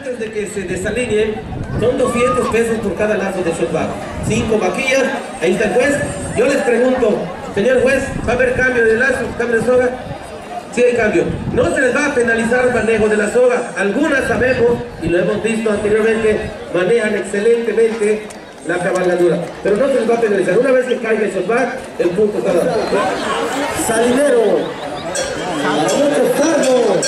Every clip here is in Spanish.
antes de que se desalineen, son 200 pesos por cada lazo de shotback. 5 vaquillas, ahí está el juez. Yo les pregunto, señor juez, ¿va a haber cambio de lazo, cambio de soga? Sí hay cambio. No se les va a penalizar el manejo de la soga. Algunas sabemos, y lo hemos visto anteriormente, manejan excelentemente la cabalgadura, pero no se les va a penalizar. Una vez que caiga el shotback, el punto está dado. Salinero. Muchos cargos.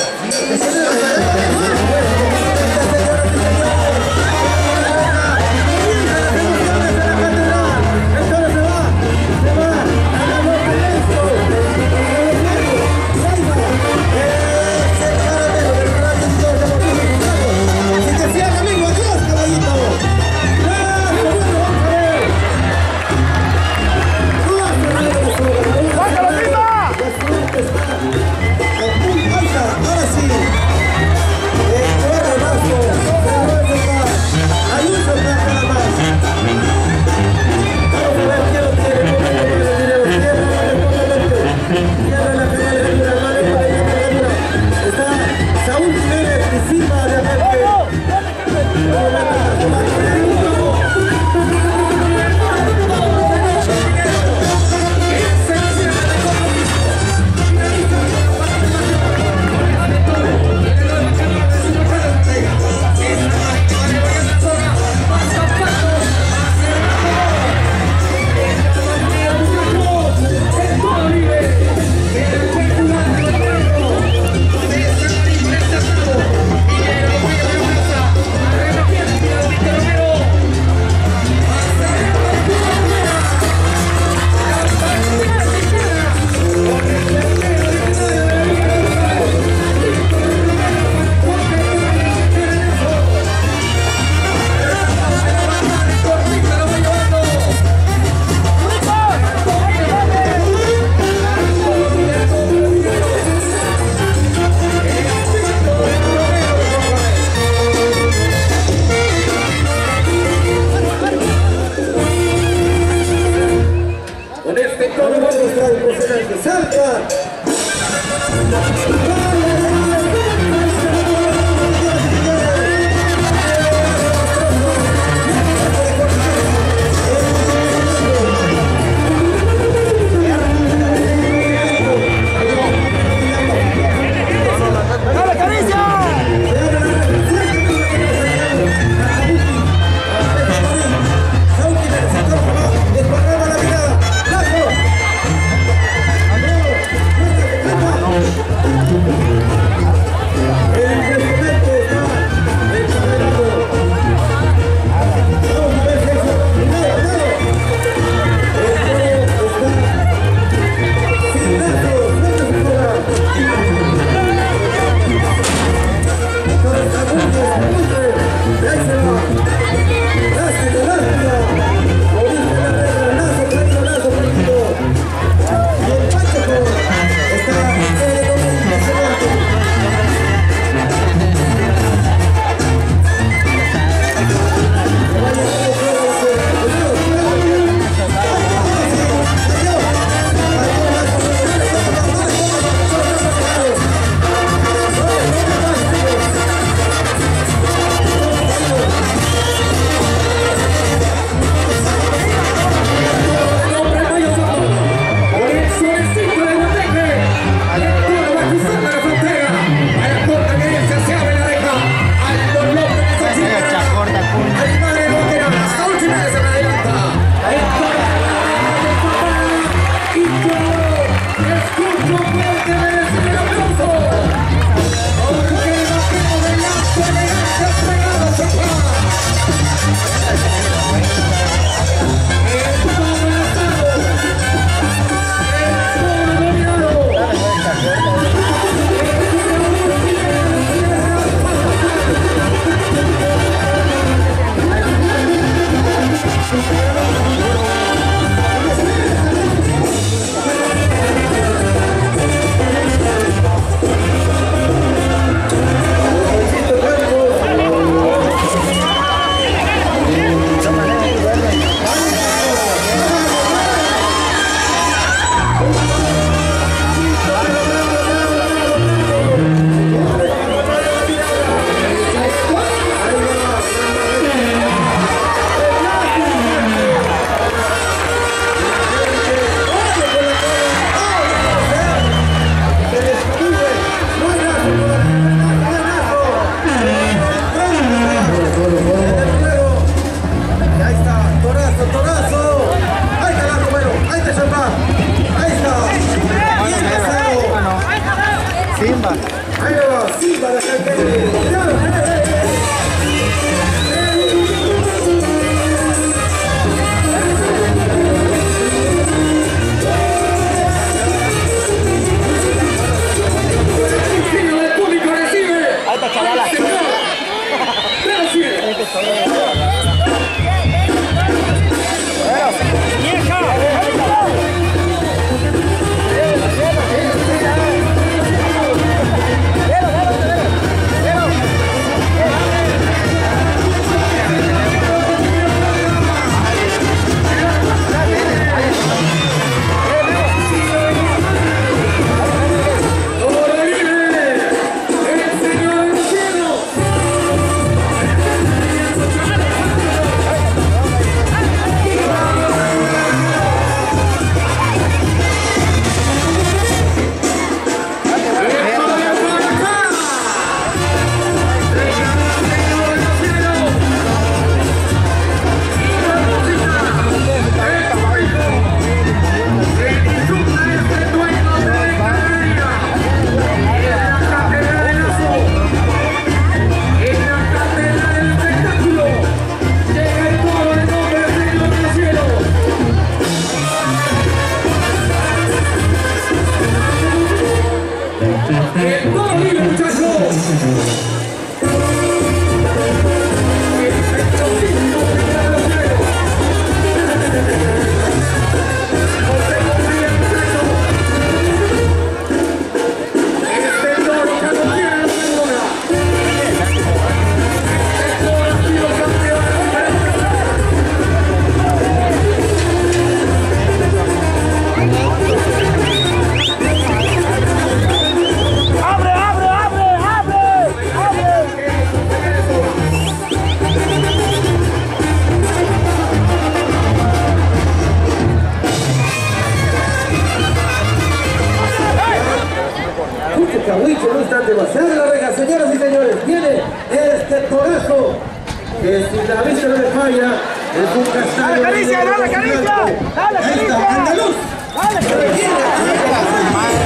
Cahuicho, no están demasiado la reja, señoras y señores, viene este torazo que si la vista no le falla, es un castaño. ¡Dale caricia, dale caricia! ¡Dale caricia! ¡Andaluz! ¡Dale caricia!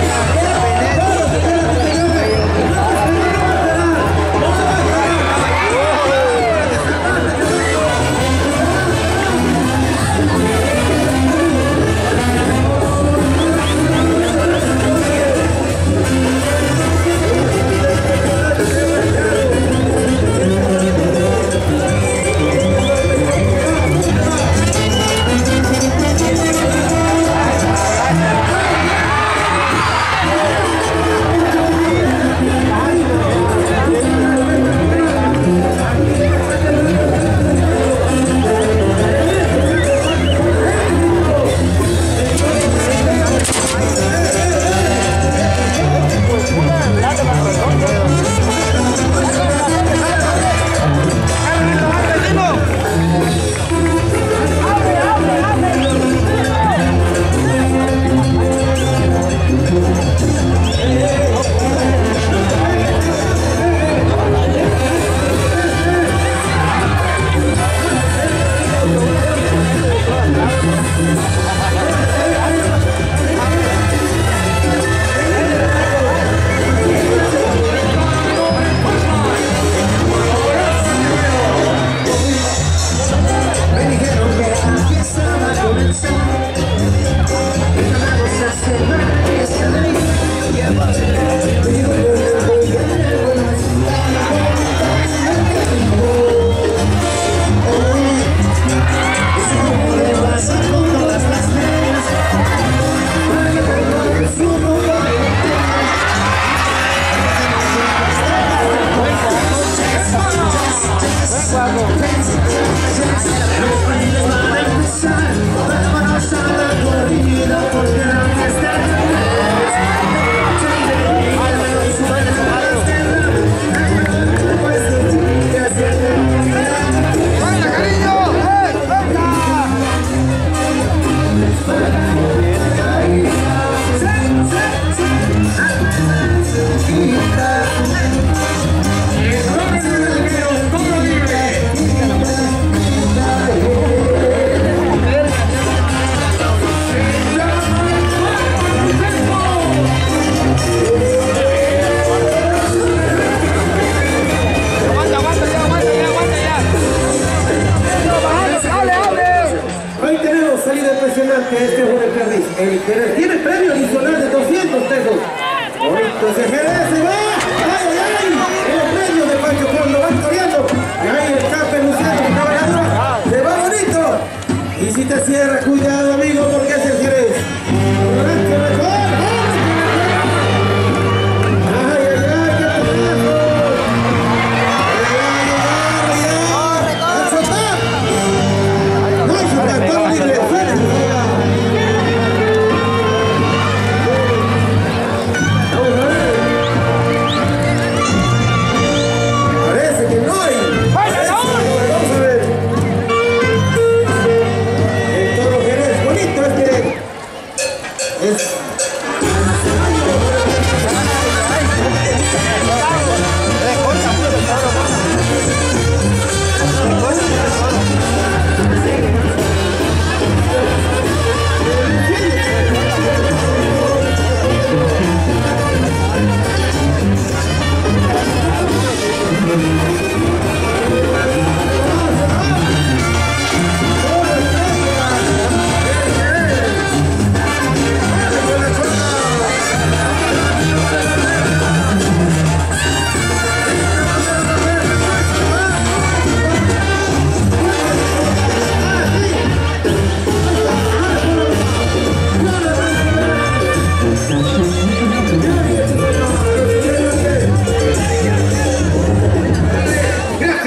Este es un Perdiz, el que tiene premio adicional de 200 pesos. Ahorita se merece, va. ¡Ay, ay, ay! El premio de Pancho Pueblo va corriendo. Y ahí el Cape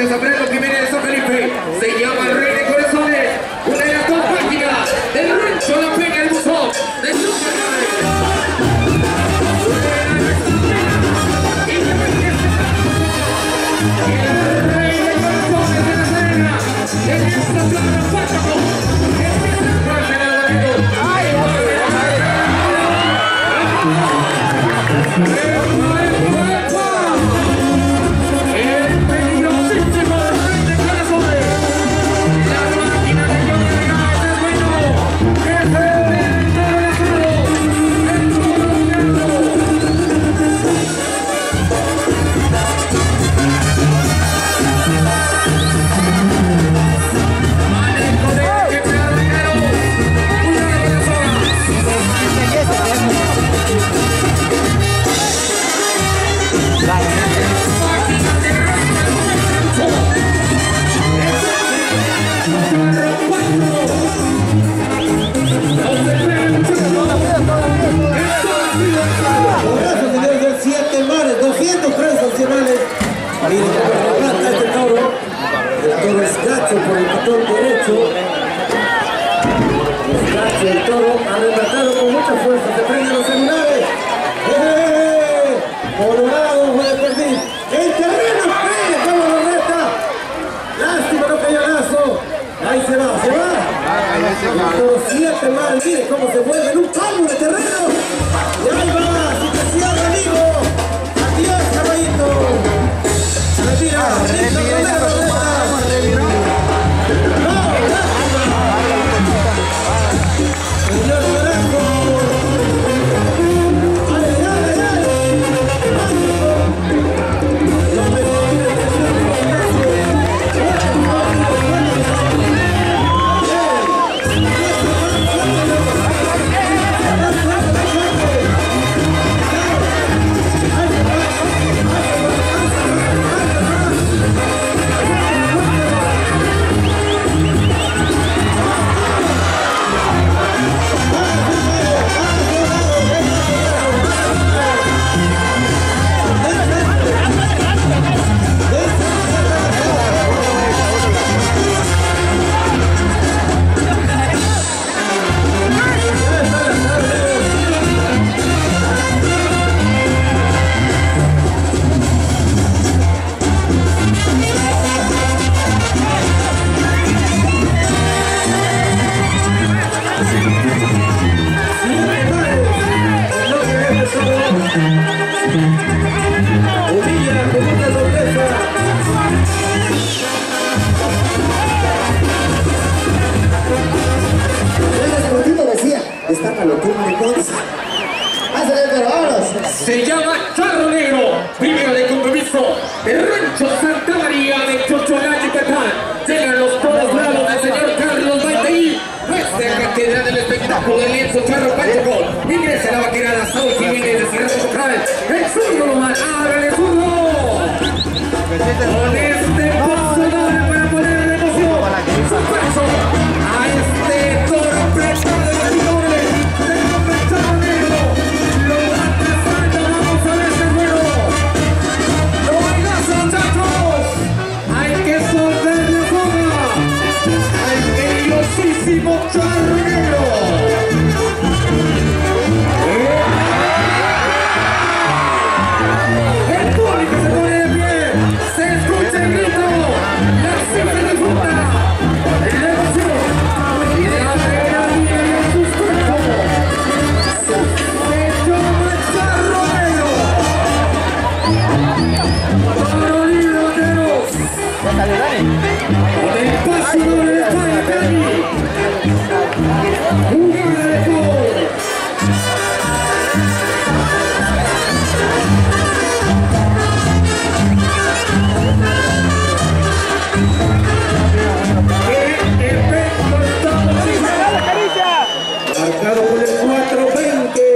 de sombrero que viene de San Felipe. Se llama Rey de Corazones. Una de las dos máquinas del rancho La Peña del Buzón. De por el patón derecho. El toro arrebatado con mucha fuerza. Se prenden los celulares. Colorado fue de perder. El terreno cree como lo reta. Lástima no cayó lazo. Ahí se va, se va. El toro 7 más. Mire cómo se mueve en un palmo de terreno. Y ahí va. Si te cierra, amigo. Adiós, caballito. Retira. Se llama Charro Negro, primero de compromiso del rancho Santa María de Chocholá, Yucatán. Llegan los toros bravos del señor Carlos Baitaí, nuestra catedral del espectáculo del lienzo Charro Pachacol. Ingresa la vaquerada Saúl Jiménez de Ciudad Central. El zurdo lo van, ábrele zurdo. Con este paso doble para poner en emoción su paso a este toro prestado de batidores del hombre Charro Negro. Lo va pasando, vamos a ver ese juego. No hay gas, muchachos. Hay que soltar la soga al peligrosísimo Charro Negro. El público se pone de pie. Se escucha el grito. La cifra de fruta. La emoción. Y de adrenalina en sus cuerpos. Se llama Charro Negro. Toro libre, vaqueros. Con el paso doble de España, Cali. Jugada de gol. Marcado con el 4-20.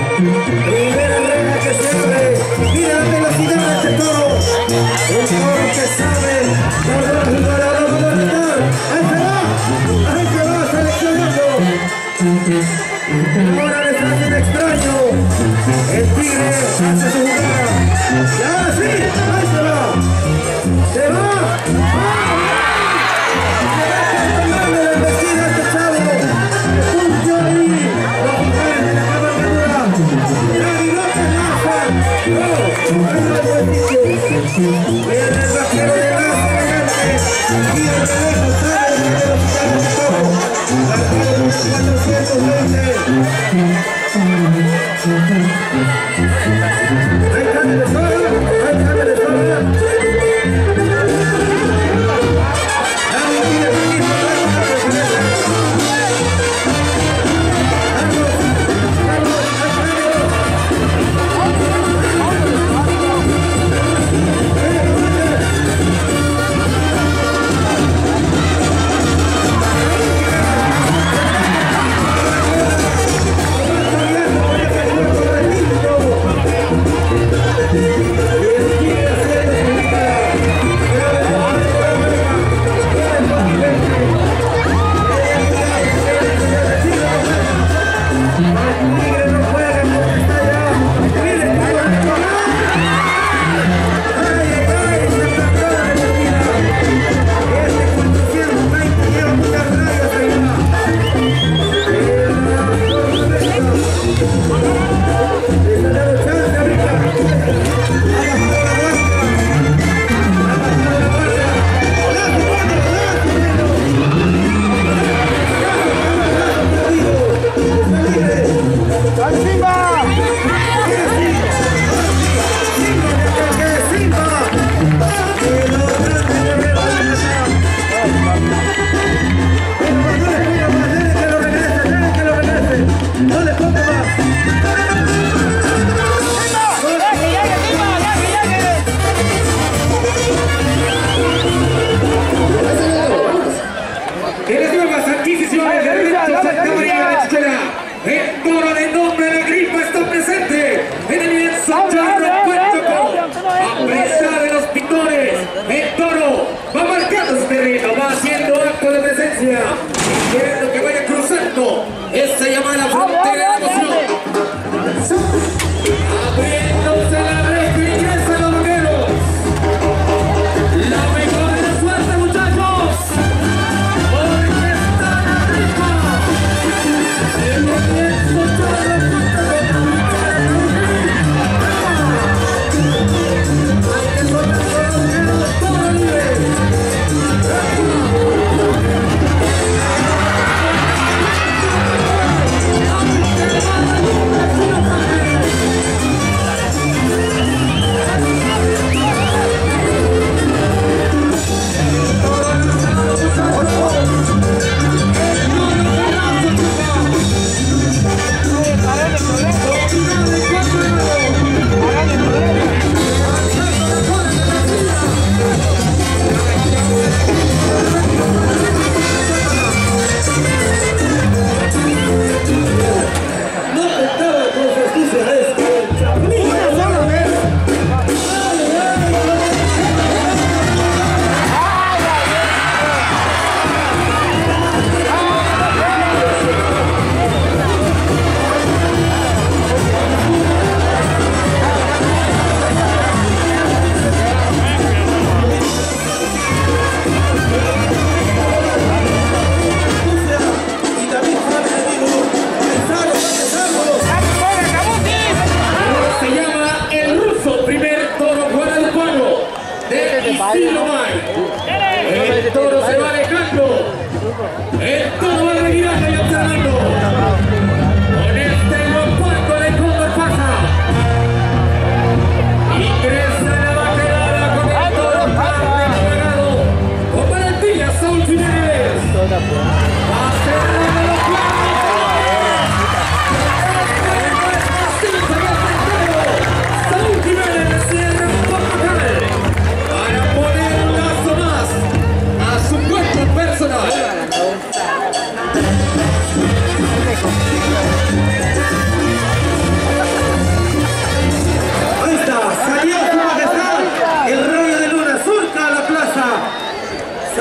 Primera regla que se abre. Mira la velocidad de este toro. que sabe guardar jugar a la modalidad. Ahí se va seleccionando. Ahora les hace un extraño. El Tigre hace su jugada. Y ahora sí, ahí se va. Se va. Queriendo que vaya cruzando esta llamada frontera de emoción. Abriéndose la reja y ingresa los vaqueros. La mejor de la suerte, muchachos. Porque están arriba. El comienzo todo lo cuenta con hay que soltar los vaqueros todo libre. El toro se va alejando. El toro va revirando y observando. Con este cuando de cómo pasa. Ingresa en la vaquerada con el toro tarde apagado. Con valentía Saúl Jiménez. Va a cerrar los planos. Saúl Jiménez cierra un poco para poner un lazo más a su cuerpo personal.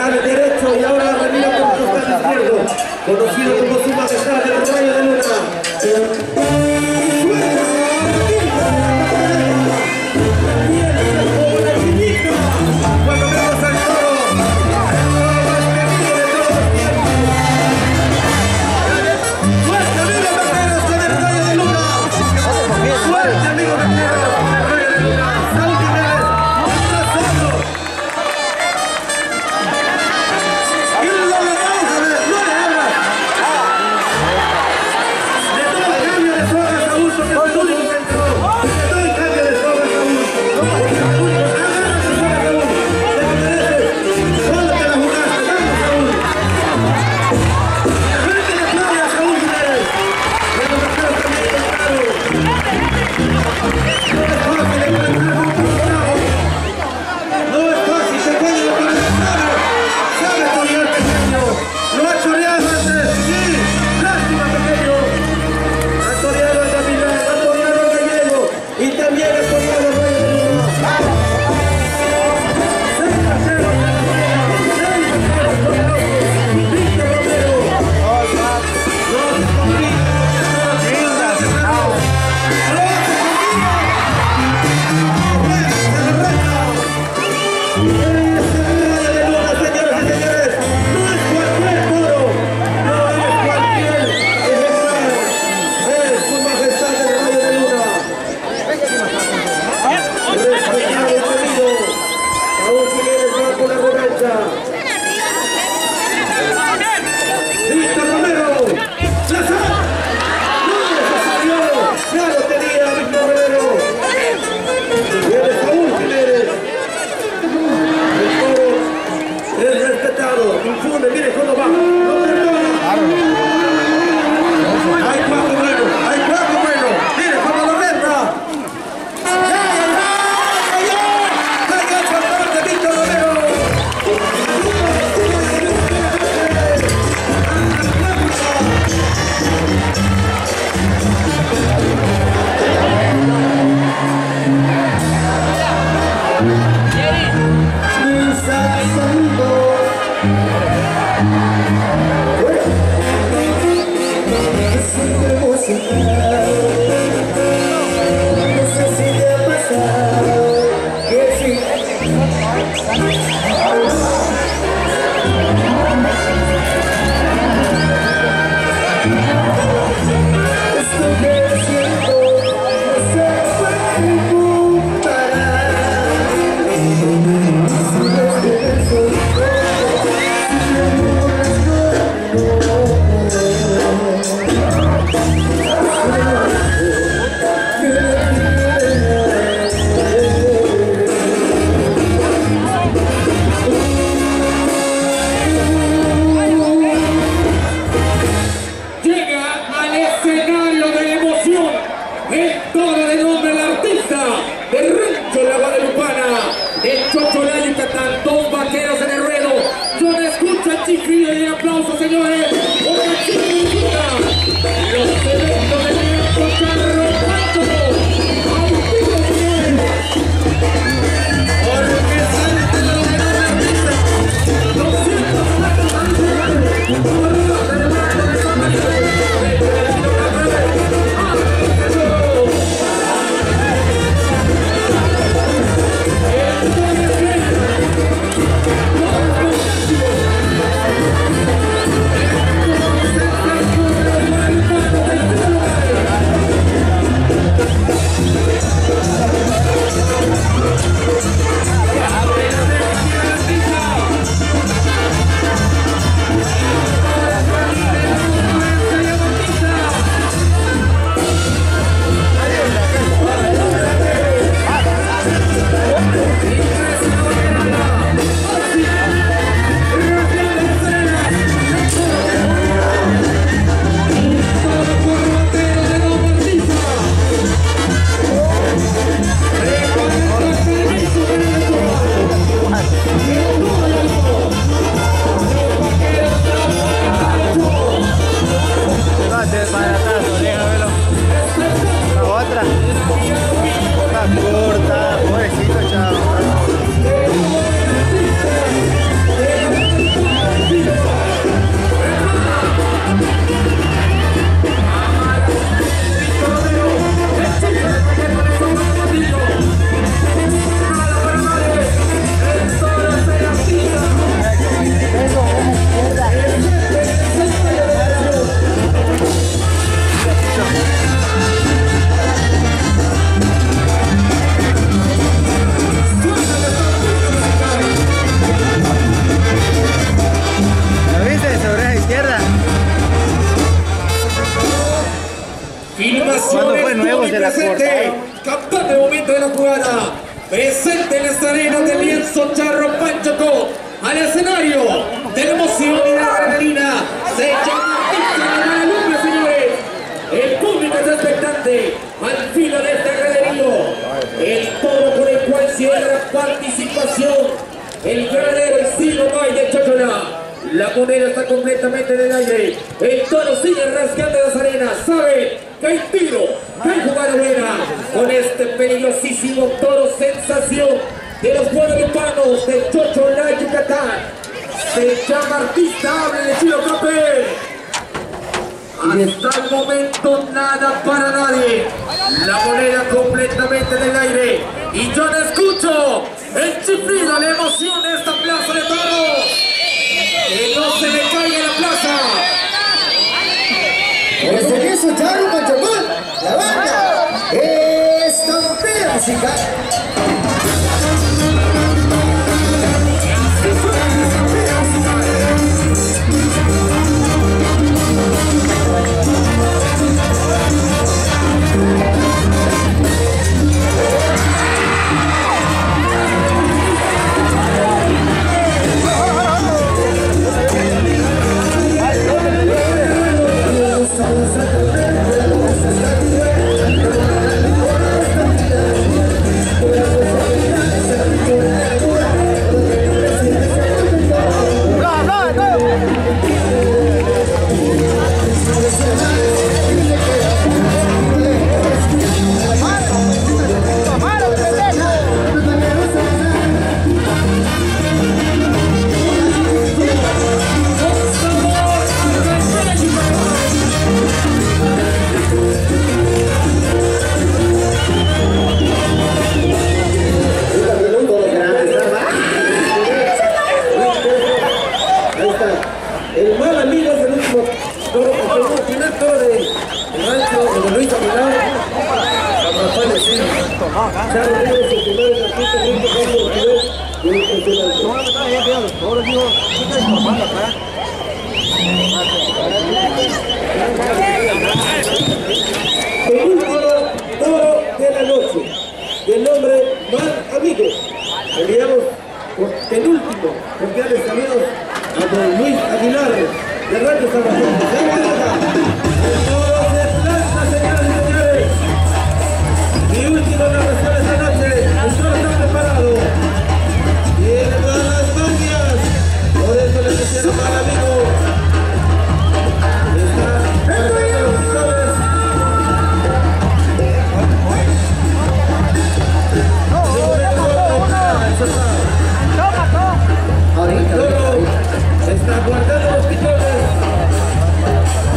costado derecho y ahora remira por el costado izquierdo, conocido como su majestad el Rayo de Luna. Cuando vemos al toro, el toro más temido de todos los tiempos. Fuerte amigos vaqueros con el Rayo de Luna. Fuerte amigos vaqueros con el Rayo de Luna. Saúl Jiménez, contra Soto. Y lo vamos a ver, no le abra. De todo el cambio de Soto. las arenas del lienzo Charro Pancho Co, al escenario de la emoción y de la adrenalina, se llama la lumbre, señores. El público es expectante al filo de este graderío. El toro con el cual cierra participación, el granadero Isidro May de Chocholá. La moneda está completamente en el aire. El toro sigue rasgando las arenas. Sabe que hay tiro, que hay jugada buena con este peligrosísimo toro sensación de los guadalupanos de Chocholá, Yucatán. Se llama Artista, hable de Chilo Capel. Hasta el momento nada para nadie. La moneda completamente en el aire. Y yo no escucho el chiflido, la emoción de esta plaza de toros. Que no se me caiga la plaza. En este caso, Charro Pancho Co, la banda Estampida Musical. El mal amigo es el último toro, el primer toro del rancho de Luis Aguilar, Rafael Encina. Charro Ríos, el primer en la pista, el último toro de la noche, del nombre Mal Amigo. Enviamos por penúltimo, porque han salido a don Luis Aguilar, de Radio Salvador. El toro se planta, señoras y señores. Mi última narración esta noche. El toro está preparado. Tiene todas las mañas. Por eso le pusieron Mal Amigo. Está preparando los toros. El toro está guardando los pichones.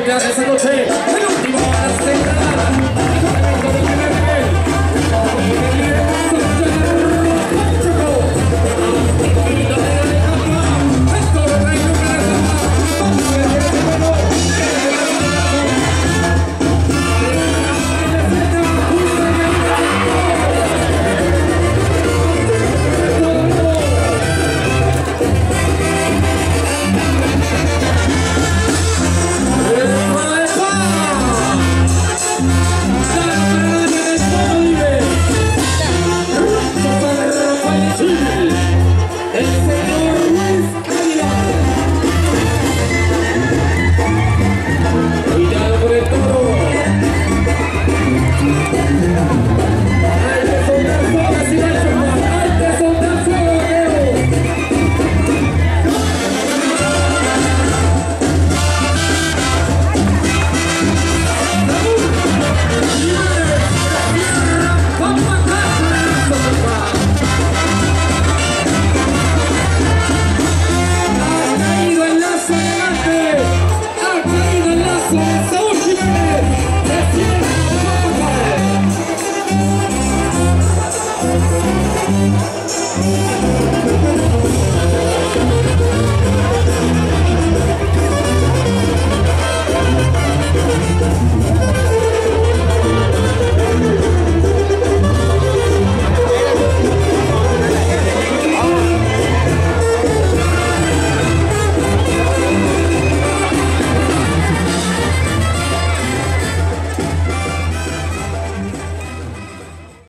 golpear esa